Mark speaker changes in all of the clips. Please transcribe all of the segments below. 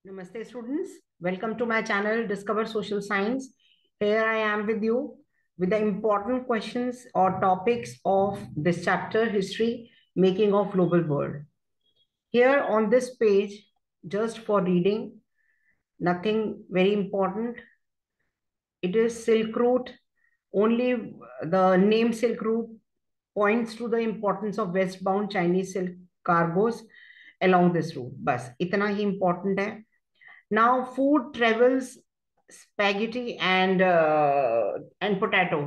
Speaker 1: Namaste students, welcome to my channel Discover Social Science. Here I am with you with the important questions or topics of this chapter, History, Making of Global World. Here on this page, just for reading, nothing very important. It is Silk Route. Only the name Silk Route points to the importance of westbound Chinese silk cargoes along this route. बस इतना ही important है. Now, food travels spaghetti and potato.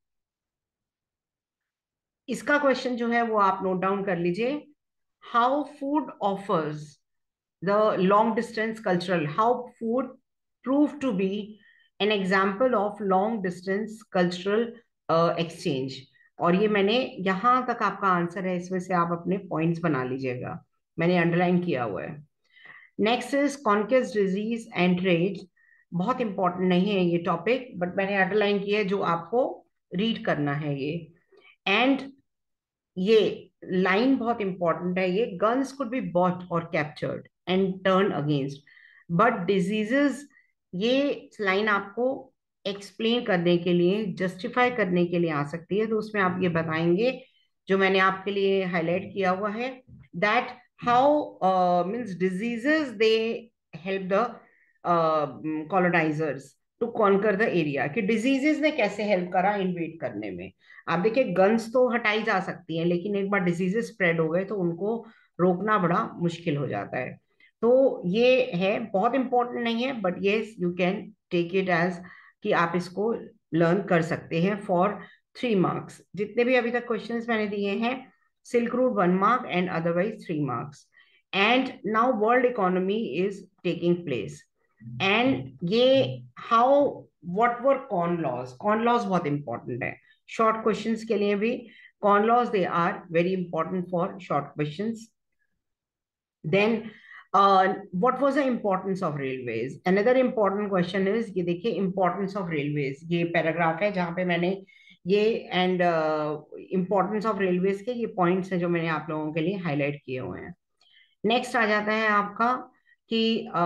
Speaker 1: इसका question जो है वो आप note down कर लीजिए. How food offers the long distance cultural how food prove to be an example of long distance cultural exchange. और ये मैंने यहां तक आपका आंसर है, इसमें से आप अपने पॉइंट्स बना लीजिएगा, मैंने अंडरलाइन किया हुआ है. Next is conquest disease and trade. बहुत इंपॉर्टेंट नहीं है ये टॉपिक, बट मैंने अंडरलाइन किया है जो आपको रीड करना है ये. एंड ये लाइन बहुत इंपॉर्टेंट है. ये गन्स कुड बी बॉट और captured and turn against but diseases. ये लाइन आपको एक्सप्लेन करने के लिए, जस्टिफाई करने के लिए आ सकती है. तो उसमें आप ये बताएंगे जो मैंने आपके लिए हाईलाइट किया हुआ है, that how means diseases they help the colonizers to conquer the area. कि diseases ने कैसे हेल्प करा इन्वेट करने में. आप देखिए गन्स तो हटाई जा सकती हैं, लेकिन एक बार डिजीजेस स्प्रेड हो गए तो उनको रोकना बड़ा मुश्किल हो जाता है. तो ये है, बहुत इंपॉर्टेंट नहीं है, but yes you can take it as कि आप इसको लर्न कर सकते हैं फॉर 3 मार्क्स. जितने भी अभी तक क्वेश्चंस मैंने दिए हैं, Silk Route 1 mark and otherwise 3 marks. And now world economy is taking place. And ये how what were corn laws? Corn laws बहुत important है short questions के लिए भी. Corn laws they are very important for short questions. Then what was the importance of railways? Another important question is ये देखिए importance of railways. ये paragraph है जहाँ पे मैंने ये एंड इम्पोर्टेंस ऑफ रेलवेज के ये पॉइंट्स हैं जो मैंने आप लोगों के लिए हाईलाइट किए हुए हैं. नेक्स्ट आ जाता है आपका कि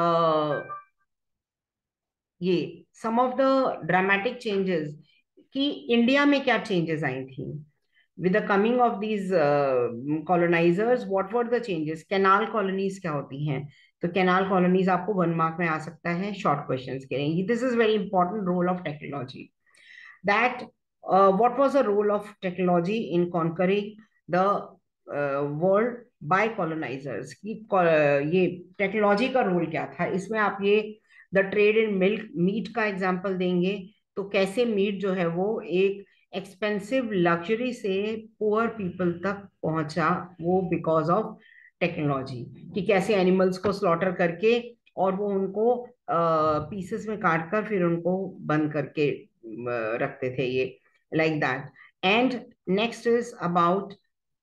Speaker 1: ये some of the dramatic changes कि इंडिया में क्या चेंजेस आई थी with the coming of these colonizers. What were the changes? Canal colonies क्या होती हैं? तो कैनाल कॉलोनीज आपको 1 मार्क में आ सकता है शॉर्ट क्वेश्चंस के लिए. This is very important role of technology. That what was the role of technology in conquering the world by colonizers? कि ये टेक्नोलॉजी का रोल क्या था इसमें. आप ये the trade in milk meat का एग्जांपल देंगे तो कैसे मीट जो है वो एक एक्सपेंसिव लग्जरी से पुअर पीपल तक पहुंचा, वो बिकॉज ऑफ टेक्नोलॉजी. कि कैसे एनिमल्स को स्लॉटर करके और वो उनको पीसेस में काट कर फिर उनको बंद करके रखते थे, ये like that. And next is about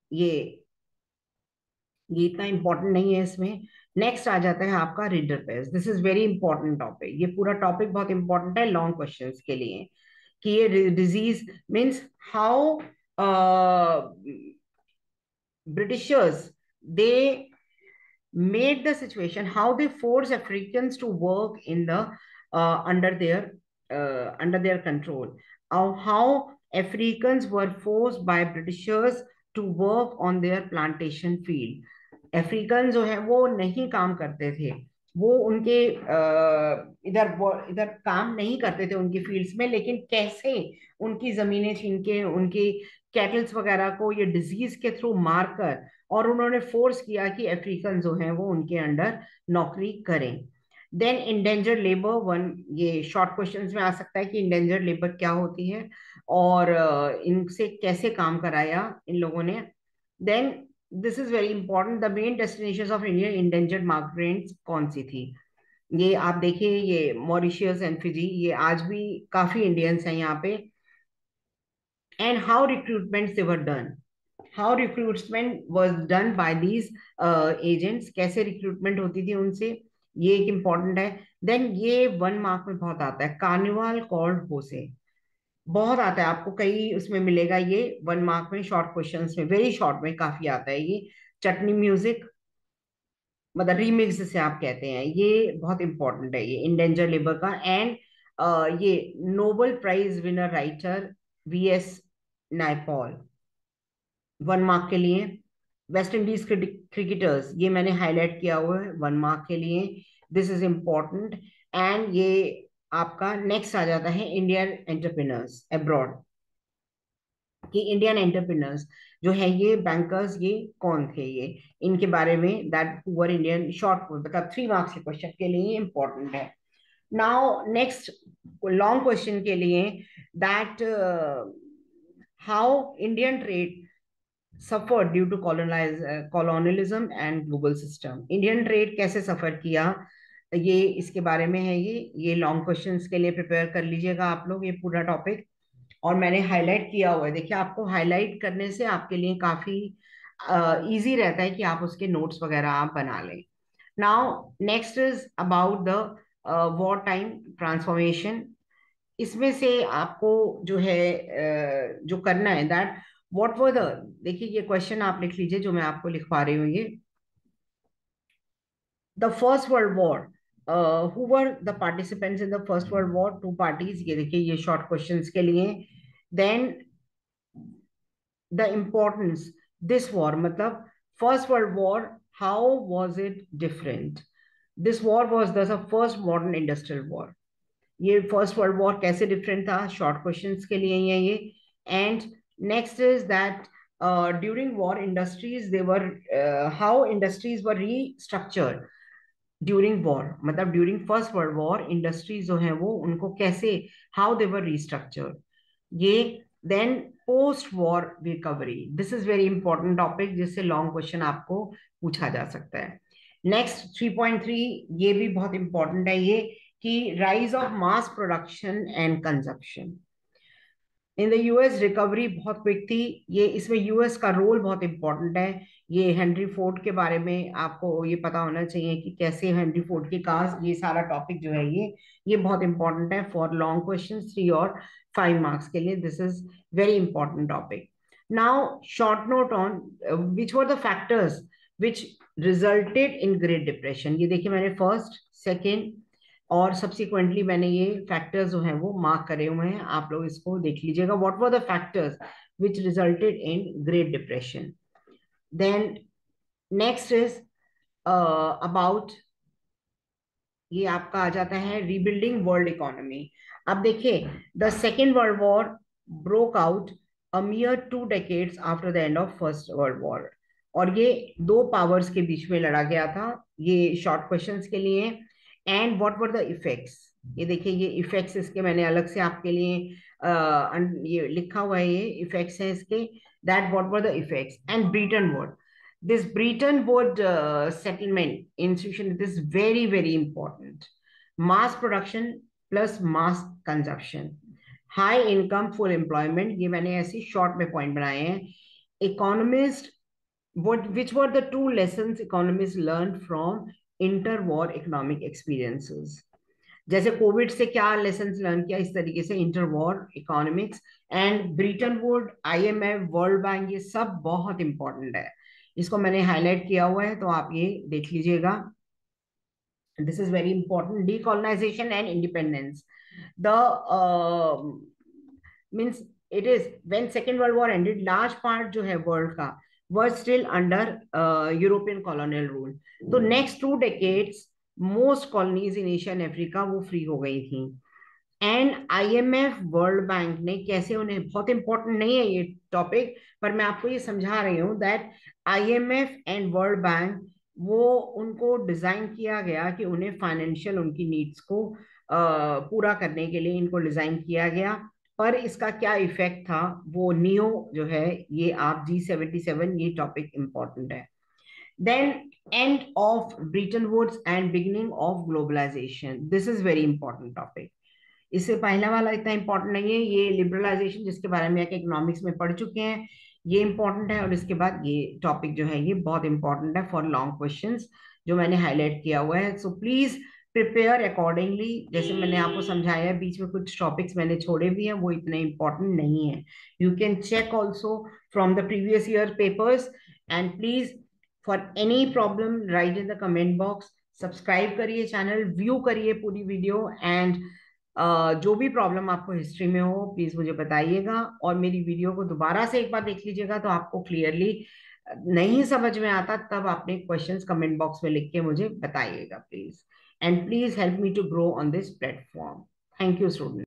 Speaker 1: ये इतना इंपॉर्टेंट नहीं है इसमें. नेक्स्ट आ जाता है आपका reader paste. This is very important topic. ये पूरा टॉपिक बहुत इंपॉर्टेंट है लॉन्ग क्वेश्चंस के लिए. कि ये disease means how britishers they made the situation, how they force Africans to work in the under their control. How Africans were forced by Britishers to work on their plantation field. African जो है वो नहीं काम करते थे, वो उनके इधर इधर काम नहीं करते थे उनकी फील्ड्स में, लेकिन कैसे उनकी जमीनें छीन के उनकी कैटल्स वगैरह को ये डिजीज के थ्रू मार कर और उन्होंने फोर्स किया कि अफ्रीकन जो हैं वो उनके अंडर नौकरी करें. देन इंडेंजर्ड लेबर वन, ये शॉर्ट क्वेश्चंस में आ सकता है कि इंडेंजर्ड लेबर क्या होती है और इनसे कैसे काम कराया इन लोगों ने. Then this is very important, the main destination of India indentured migrants कौन सी थी. ये आप देखिए, ये मॉरिशियस एंड फिजी, ये आज भी काफी इंडियंस हैं यहाँ पे. And how recruitment they were done, how recruitment was done by these agents, कैसे रिक्रूटमेंट होती थी उनसे, ये एक इम्पॉर्टेंट है. देन ये 1 मार्क में बहुत आता है, कार्निवाल कॉल्ड होसे. बहुत आता है आपको, कई उसमें मिलेगा ये 1 मार्क में शॉर्ट क्वेश्चंस में, वेरी शॉर्ट में काफी आता है ये. चटनी म्यूजिक, मतलब रीमिक्स जिसे आप कहते हैं, ये बहुत इंपॉर्टेंट है, ये इंडेंजर लेबर का। एंड ये Nobel prize winner writer VS Naipaul, 1 mark के लिए। वेस्ट इंडीज क्रिकेटर्स, ये मैंने हाईलाइट किया हुआ है 1 मार्क के लिए, दिस इज इम्पोर्टेंट। एंड ये आपका नेक्स्ट आ जाता है इंडियन एंटरप्रेन्योर्स अब्रॉड, कि इंडियन एंटरप्रेन्योर्स जो है ये बैंकर्स, ये कौन थे, ये इनके बारे में, दैट पुअर इंडियन, शॉर्ट मतलब 3 मार्क्स के क्वेश्चन के लिए इंपॉर्टेंट है। नाउ नेक्स्ट लॉन्ग क्वेश्चन के लिए, that how Indian trade suffered due to colonialism and global system। Indian trade कैसे सफर किया, ये इसके बारे में है, ये लॉन्ग क्वेश्चंस के लिए प्रिपेयर कर लीजिएगा आप लोग ये पूरा टॉपिक। और मैंने हाईलाइट किया हुआ है, देखिए आपको हाईलाइट करने से आपके लिए काफी इजी रहता है कि आप उसके नोट्स वगैरह आप बना लें। Now next is about the war time transformation. इसमें से आपको जो है जो करना है, दैट व्हाट वर द, देखिए ये क्वेश्चन आप लिख लीजिए जो मैं आपको लिखवा रही हूँ, ये the first world war, who were the participants in the first world war, 2 parties, ये देखिए ये शॉर्ट क्वेश्चंस के लिए। Then the importance this war, मतलब first world war, how was it different, this war was the first modern industrial war, ये first world war कैसे different था, short questions के लिए ही है ये। And next is that during war industries they were, how industries were restructured during war, मतलब during first world war industries जो है वो उनको कैसे, हाउ दे वर रीस्ट्रक्चर्ड, ये। Then post war recovery, this is very important topic जिससे long question आपको पूछा जा सकता है। नेक्स्ट 3.3, ये भी बहुत इंपॉर्टेंट है ये, कि rise of mass production and consumption in the US, recovery बहुत क्विक थी, ये इसमें यूएस का रोल बहुत इंपॉर्टेंट है। ये हेनरी फोर्ड के बारे में आपको ये पता होना चाहिए कि कैसे हेनरी फोर्ड की काज, ये सारा टॉपिक जो है ये बहुत इंपॉर्टेंट है फॉर लॉन्ग क्वेश्चन 3 और 5 मार्क्स के लिए, this is very important topic. Now short note on which were the factors which resulted in great depression, ये देखिए मैंने फर्स्ट सेकेंड और सब्सिक्वेंटली मैंने ये फैक्टर्स जो हैं वो मार्क करे हुए हैं, आप लोग इसको देख लीजिएगा, what were the factors which resulted in great depression. Then next is about, ये आपका आ जाता है रीबिल्डिंग वर्ल्ड इकोनॉमी। अब देखिए the second world war broke out a mere 2 decades after the end of first world war, और ये 2 powers के बीच में लड़ा गया था, ये शॉर्ट क्वेश्चंस के लिए। And what were the effects, ये देखिए ये इफेक्ट्स इसके मैंने अलग से आपके लिए ये लिखा हुआ है, ये इफेक्ट्स हैं इसके, that what were the effects. And Bretton Woods, this Bretton Woods settlement institution, this is very very important, mass production plus mass consumption, high income full employment, ये मैंने ऐसे शॉर्ट में पॉइंट बनाए हैं। Economist, what which were the 2 lessons economists learned from interwar economic experiences, जैसे Covid से क्या lesson learn किया, इस तरीके से inter war economics. And Bretton Woods, IMF, world bank, ये सब बहुत इंपॉर्टेंट है, इसको मैंने हाईलाइट किया हुआ है तो आप ये देख लीजिएगा, this is very important. Decolonisation and independence, the means it is when second world war ended, large part जो है वर्ल्ड का was still under European colonial rule, तो next 2 decades most colonies in Asia and Africa वो free हो गई थी। And IMF, world bank ने कैसे उन्हें, बहुत इंपॉर्टेंट नहीं है ये टॉपिक, पर मैं आपको ये समझा रही हूँ that IMF and world bank, वो उनको डिजाइन किया गया कि उन्हें फाइनेंशियल उनकी नीड्स को पूरा करने के लिए इनको डिजाइन किया गया, पर इसका क्या इफेक्ट था वो नियो जो है, ये आप G77, ये टॉपिक इंपॉर्टेंट है। Then end of Bretton Woods and beginning of globalisation, this is very important topic, इससे पहला वाला इतना इंपॉर्टेंट नहीं है, ये लिबरलाइजेशन जिसके बारे में इकोनॉमिक्स में पढ़ चुके हैं, ये इंपॉर्टेंट है। और इसके बाद ये टॉपिक जो है ये बहुत इंपॉर्टेंट है फॉर लॉन्ग क्वेश्चंस जो मैंने हाईलाइट किया हुआ है, सो प्लीज प्रिपेयर अकॉर्डिंगली, जैसे मैंने आपको समझाया है, बीच में कुछ टॉपिक्स मैंने छोड़े भी हैं, वो इतने इंपॉर्टेंट नहीं है, you can check also from the previous year papers, and please for any problem write in the comment box. Subscribe करिए चैनल, व्यू करिए पूरी वीडियो, एंड जो भी प्रॉब्लम आपको हिस्ट्री में हो प्लीज मुझे बताइएगा। और मेरी वीडियो को दोबारा से एक बार देख लीजिएगा, तो आपको क्लियरली नहीं समझ में आता तब आपने क्वेश्चंस कमेंट बॉक्स में लिख के मुझे बताइएगा please. And please help me to grow on this platform. Thank you student.